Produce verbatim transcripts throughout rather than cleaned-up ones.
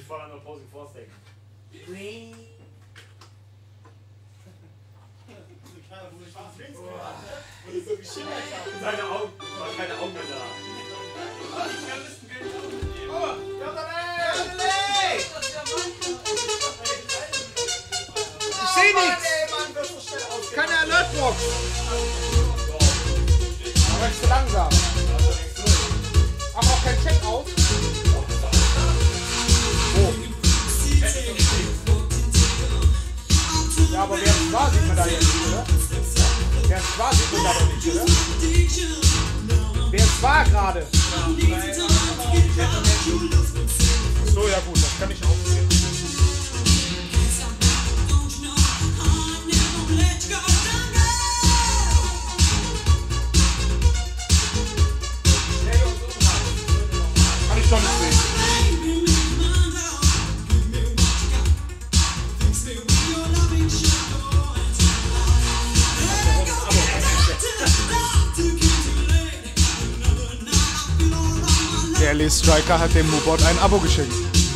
fordere nur Posing Force-Deck. Seine Augen, war keine Augen mehr da. Ich kann das Geld auch mitnehmen. Oh, ich seh nichts! Keine Alertbox! Aber ich zu langsam. Ach, auch kein Check aus? Oh. Ja, aber wer es war, sieht man da jetzt nicht, oder? Wer es war, sieht man da doch nicht, oder? Wer es war gerade. So, ja gut, das kann ich auch sehen. Kann ich doch nicht sehen. Der Lee Striker hat dem Mubot ein Abo geschenkt.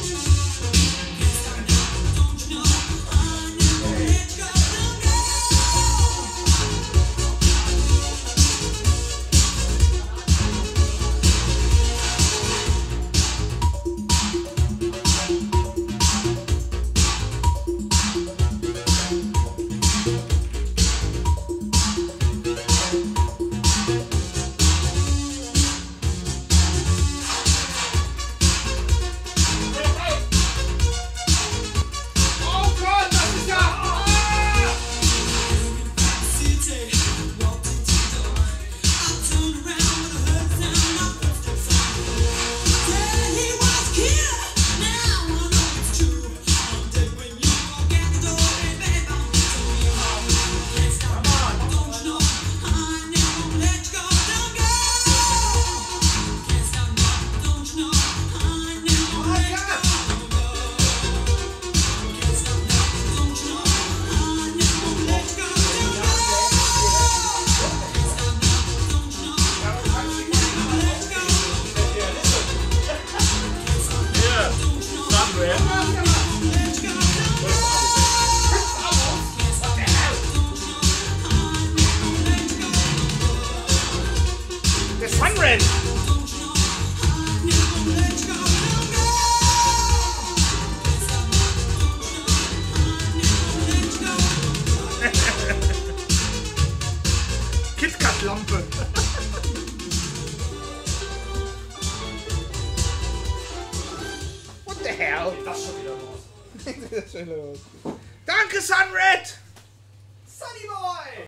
Der Sunred! KitKat-Lampe! What the hell? Das schon wieder los. Das ist schon los. Danke, Sunred!